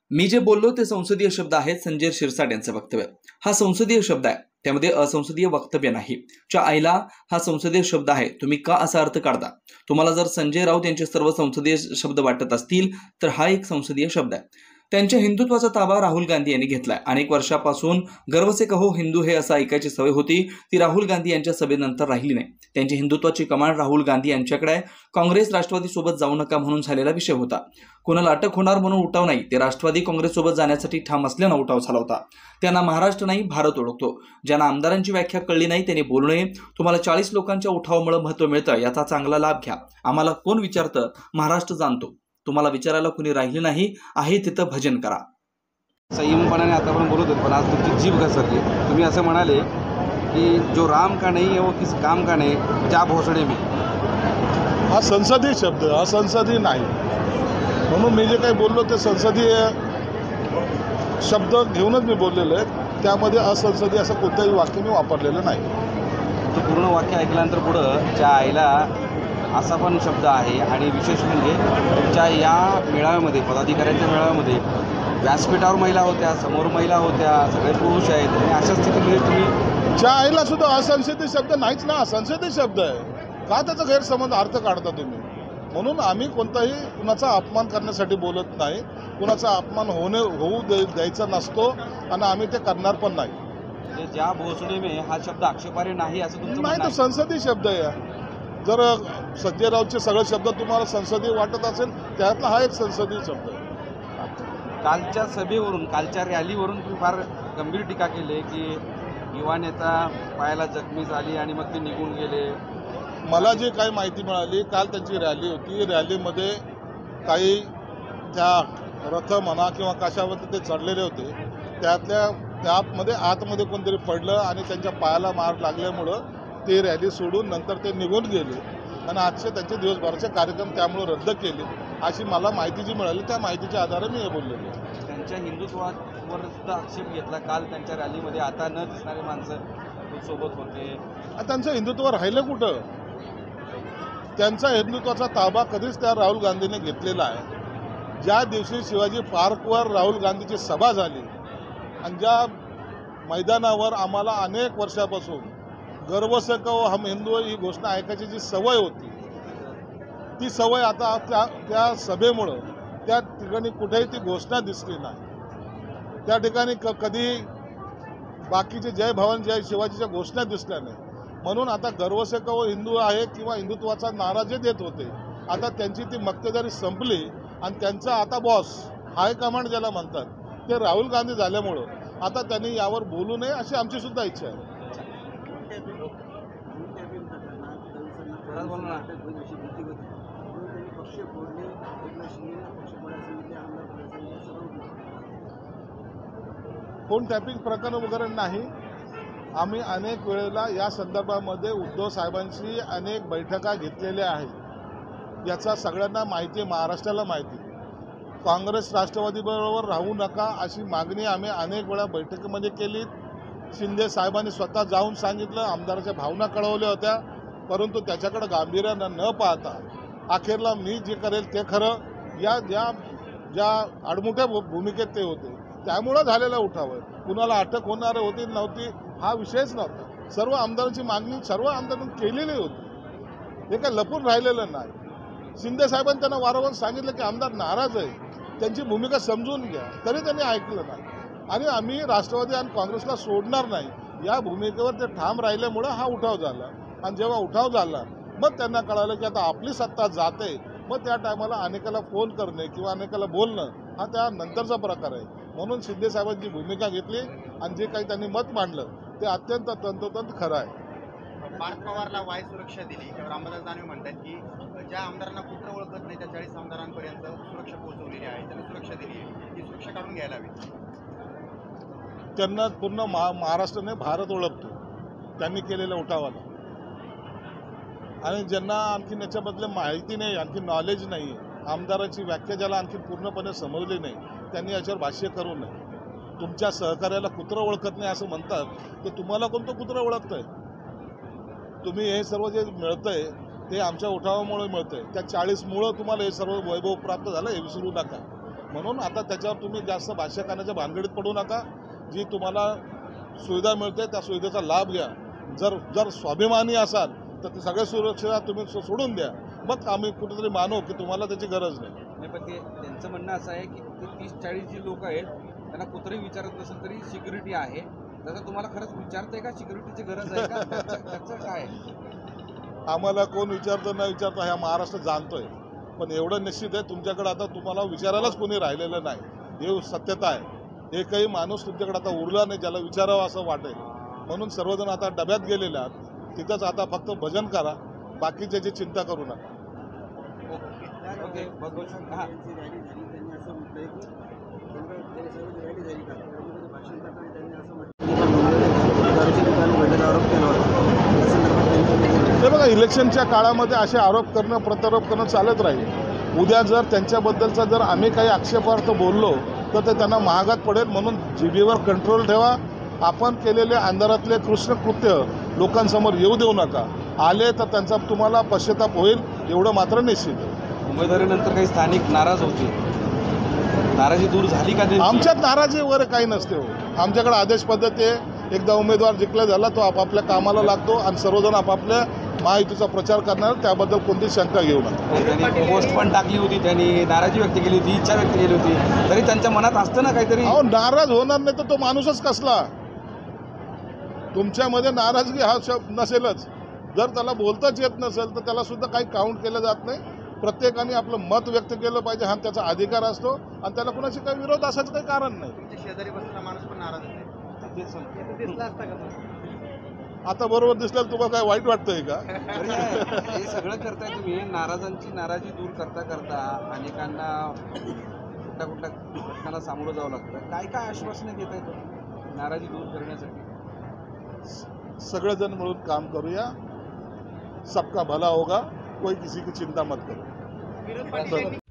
मी जे बोललो ते संसदीय शब्द आहेत संजय शिरसाट यांचं वक्तव्य. हा संसदीय शब्द आहे, त्यामध्ये असंसदीय वक्तव्य नाही. च्या आईला हा संसदीय शब्द आहे, तुम्ही का असा अर्थ काढता? तुम्हाला जर संजय राऊत यांचे सर्व संसदीय शब्द वाटत असतील तर हा एक संसदीय शब्द आहे. त्यांच्या हिंदुत्वाचा ताबा राहुल गांधी यांनी घेतलाय. अनेक वर्षापासून गर्व से कहो हिंदू हे असं ऐकायची सवय होती, ती राहुल गांधी यांच्या सभेनंतर राहिली नाही. त्यांची हिंदुत्वाची कमांड राहुल गांधी यांच्याकडे आहे. काँग्रेस राष्ट्रवादी सोबत जाऊ नका म्हणून झालेला विषय होता. कोणाला अटक होणार म्हणून उठाव नाही, ते राष्ट्रवादी काँग्रेस सोबत जाण्यासाठी ठाम असल्यानं उठाव झाला होता. त्यांना महाराष्ट्र नाही भारत ओळखतो. ज्यांना आमदारांची व्याख्या कळली नाही त्यांनी बोलू नये. तुम्हाला 40 लोकांच्या उठावामुळे महत्व मिळतं, याचा चांगला लाभ घ्या. आम्हाला कोण विचारतं? महाराष्ट्र जाणतो. तुम्हाला विचारायला कुणी राहिले नाही आहे तिथं भजन करा. संयमपणाने आतापर्यंत बोलत होते, पण आज तुमची जीभ घसरली. तुम्ही असं म्हणाले की जो राम का नहीं है वो किस काम का नहीं, क्या भोसडे में. हा संसदीय शब्द, हा संसदीय नाही. म्हणून मी जे काही बोललो ते संसदीय शब्द घेऊनच मी बोललेलो आहे. त्यामध्ये असंसदीय असं कोणतंही वाक्य मी वापरलेलं नाही. तो पूर्ण वाक्य ऐकल्यानंतर पुढं ज्या आईला असा पण शब्द आहे. आणि विशेष म्हणजे तुमच्या या मेळाव्यामध्ये, पदाधिकाऱ्यांच्या मेळाव्यामध्ये व्यासपीठावर महिला होत्या, समोर महिला होत्या, सगळे पुरुष आहेत. आणि अशा स्थितीमध्ये तुम्ही ज्या आईला सुद्धा असंसदीय शब्द नाहीच ना, संसदीय शब्द आहे. का त्याचा गैरसमज अर्थ काढता तुम्ही? म्हणून आम्ही कोणताही कुणाचा अपमान करण्यासाठी बोलत नाही. कुणाचा अपमान होऊ द्यायचा नसतो आणि आम्ही ते करणार पण नाही. म्हणजे ज्या भोसडे में हा शब्द आक्षेपार्ह नाही असं तुमचं नाही, म्हणणं तो आहे? संसदीय शब्द आहे. जर संजय राऊतचे सगळे शब्द तुम्हाला संसदीय वाटत असेल, त्यातला हा एक संसदीय शब्द आहे. कालच्या सभेवरून, कालच्या रॅलीवरून तुम्ही फार गंभीर टीका केली की युवा नेता पायाला जखमी झाली आणि मग ते निघून गेले. मला जे काही माहिती मिळाली, काल त्यांची रॅली होती. रॅलीमध्ये काही त्या रथ म्हणा किंवा कशावरती ते चढलेले होते, त्यामध्ये आतमध्ये कोणतरी पडलं आणि त्यांच्या पायाला मार लागल्यामुळं ते रॅली सोडून नंतर ते निघून गेले. आणि आजचे त्यांचे दिवसभराचे कार्यक्रम त्यामुळे रद्द केले, अशी मला माहिती जी मिळाली, त्या माहितीच्या आधारे मी हे बोललेलो. त्यांच्या हिंदुत्वावर सुद्धा आक्षेप घेतला काल त्यांच्या रॅलीमध्ये. आता न दिसणारे माणसं सोबत होते. त्यांचं हिंदुत्व राहिलं कुठं? त्यांचा हिंदुत्वाचा ताबा कधीच त्या राहुल गांधीने घेतलेला आहे. ज्या दिवशी शिवाजी पार्कवर राहुल गांधीची सभा झाली आणि ज्या मैदानावर आम्हाला अनेक वर्षापासून गर्व से कहो हम हिंदू ही घोषणा ऐकायची जी सवय होती, ती सवय आता त्या सभेमुळं त्या ठिकाणी कुठेही ती घोषणा दिसली नाही. त्या ठिकाणी कधी बाकीचे जय भवानी जय शिवाजीच्या घोषणा दिसल्या नाही. म्हणून आता गर्व से कहो हिंदू आहे किंवा हिंदुत्वाचा नारा जे देत होते, आता त्यांची ती मक्तेदारी संपली आणि त्यांचा आता बॉस हायकमांड ज्याला म्हणतात ते राहुल गांधी झाल्यामुळं आता त्यांनी यावर बोलू नये अशी आमची सुद्धा इच्छा आहे. कोण टॅपिंग प्रकरण वगैरे नाही. आम्ही अनेक वेळेला या संदर्भामध्ये उद्धव साहेबांशी अनेक बैठका घेतलेल्या आहेत. याचा सगळ्यांना माहिती आहे, महाराष्ट्राला माहिती. काँग्रेस राष्ट्रवादीबरोबर राहू नका अशी मागणी आम्ही अनेक वेळा बैठकीमध्ये केली. शिंदे साहेबांनी स्वतः जाऊन सांगितलं, आमदाराच्या भावना कळवल्या होत्या, परंतु त्याच्याकडे गांभीर्यानं न पाहता अखेरला मी जे करेल ते खरं या ज्या आडमुठ्या भूमिकेत ते होते त्यामुळं झालेला उठाव आहे. कुणाला अटक होणार होती नव्हती हा विषयच नव्हता. सर्व आमदारांची मागणी सर्व आमदारांनी केलेली होती. हे काय लपून राहिलेलं नाही. शिंदे साहेबांनी त्यांना वारंवार सांगितलं की आमदार नाराज आहे, त्यांची भूमिका समजून घ्या, तरी त्यांनी ऐकलं नाही. आणि आम्ही राष्ट्रवादी आणि काँग्रेसला सोडणार नाही या भूमिकेवर ते ठाम राहिल्यामुळं हा उठाव झाला. आणि जेव्हा उठाव झाला मग त्यांना कळालं की आता आपली सत्ता जाते, मग त्या टायमाला अनेकाला फोन करणे किंवा अनेकाला बोलणं हा त्यानंतरचा प्रकार आहे. म्हणून शिंदे साहेबांची भूमिका घेतली आणि जे काही त्यांनी मत मांडलं ते अत्यंत तंतोतंत खरं आहे. पार्थ पवारला वाय सुरक्षा दिली, रामदास दानवे म्हणतात की ज्या आमदारांना कुठं ओळखत नाही त्या 40 आमदारांपर्यंत सुरक्षा पोहोचवलेली आहे, त्यांना सुरक्षा दिली आहे, ती सुरक्षा काढून घ्यायला हवी. त्यांना पूर्ण महाराष्ट्राने भारत ओळखतो त्यांनी केलेल्या उठावाला. आणि ज्यांना आणखी याच्याबद्दल माहिती नाही, आणखी नॉलेज नाही, आमदाराची व्याख्या ज्याला आणखी पूर्णपणे समजली नाही, त्यांनी याच्यावर भाष्य करू नये. तुमच्या सहकार्याला कुत्रं ओळखत नाही असं म्हणतात, तर तुम्हाला कोणतं कुत्रं ओळखतंय? तुम्ही हे सर्व जे मिळतंय ते आमच्या उठावामुळे मिळतंय. त्या 40 मुळं तुम्हाला हे सर्व वैभव प्राप्त झालं हे विसरू नका. म्हणून आता त्याच्यावर तुम्ही जास्त भाष्य करण्याच्या भानगडीत पडू नका. जी तुम्हाला सुविधा मिळते त्या सुविधेचा लाभ घ्या. जर स्वाभिमानी असाल तर ती सगळ्या सुरक्षा तुम्ही सोडून द्या. मग आम्ही कुठेतरी मानू की तुम्हाला त्याची गरज नाही. नाही, पण ते त्यांचं म्हणणं असं आहे की ते 30-40 जी लोक आहेत त्यांना कुठेही विचारत नसेल तरी सिक्युरिटी आहे. त्याचा तुम्हाला खरंच विचारतंय का सिक्युरिटीची गरज आहे का? त्याचं काय? आम्हाला कोण विचारतं न विचारतं ह्या महाराष्ट्र जाणतोय. पण एवढं निश्चित आहे तुमच्याकडे आता तुम्हाला विचारायलाच कोणी राहिलेलं नाही. हे सत्यता आहे. एकही माणूस तुमच्याकडे आता उरला नाही ज्याला विचारावं असं वाटेल. म्हणून सर्वजण आता डब्यात गेलेले आहात. तिथंच आता फक्त भजन करा. बाकीच्याची चिंता करू नका. ओके, बहुत बहुत हां. हे बघा, इलेक्शनच्या काळामध्ये असे आरोप करणं प्रत्यारोप करणं चालत राहील. उद्या जर त्यांच्याबद्दलचा जर आम्ही काही आक्षेपार्थ बोललो तर ते त्यांना महागात पडेल. म्हणून जीभीवर कंट्रोल ठेवा. आपण केलेले अंधारातले कृष्णकृत्य लोकांसमोर येऊ देऊ नका. आले तर त्यांचा तुम्हाला पश्चाताप होईल एवढं मात्र निश्चित आहे. उमेदवारीनंतर काही स्थानिक नाराज होते. नाराजी दूर झाली का त्यांची? आमच्यात नाराजी वगैरे काही नसते हो. आमच्याकडे आदेश पद्धती आहे. एकदा उमेदवार जिंकला झाला तो आपापल्या कामाला लागतो आणि सर्वजण आपापल्या महायुतीचा प्रचार करणार. त्याबद्दल कोणतीही शंका घेऊ नका. त्यांनी पोस्ट पण टाकली होती, त्यांनी नाराजी व्यक्त केली होती, इच्छा व्यक्त केली होती, तरी त्यांच्या मनात असतं ना काहीतरी. अहो, नाराज होणार नाही तर तो माणूसच कसला. तुमच्यामध्ये नाराजगी हा शब्द नसेलच. जर त्याला बोलताच येत नसेल तर त्याला सुद्धा काही काउंट केलं जात नाही. प्रत्येकाने आपलं मत व्यक्त केलं पाहिजे. हा त्याचा अधिकार असतो आणि त्याला कुणाशी काही विरोध असायचं काही कारण नाही. तुमच्या शेजारी बसलेला माणूस पण नाराज आहे. दिसला असता का तो? आता बरोबर दिसल्यावर तुम्हाला काय वाईट वाटतंय का? हे सगळं करताय तुम्ही. नाराजांची नाराजी दूर करता करता अनेकांना कुठल्या घटनांना सामोरं जावं लागतं. काय काय आश्वासनं देत आहे तुम्ही नाराजी दूर करण्यासाठी? सगळेजण मिळून काम करूया. सबका भला होगा. कोई किसी की चिंता मत करो.